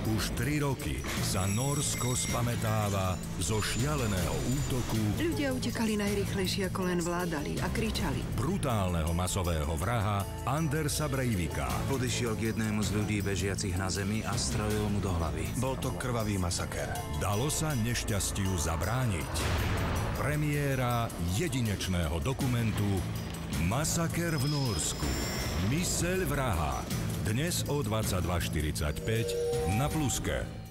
Už 3 roky sa Nórsko spamätáva zo šialeného útoku, Ľudia utekali najrýchlejšie, ako len vládali a kričali. brutálneho masového vraha Andersa Breivika. Podišiel k jednému z ľudí bežiacich na zemi a strelil mu do hlavy. Bol to krvavý masaker. Dalo sa nešťastiu zabrániť. Premiéra jedinečného dokumentu Masaker v Nórsku. Myseľ vraha. Dnes o 22:45 na Pluske.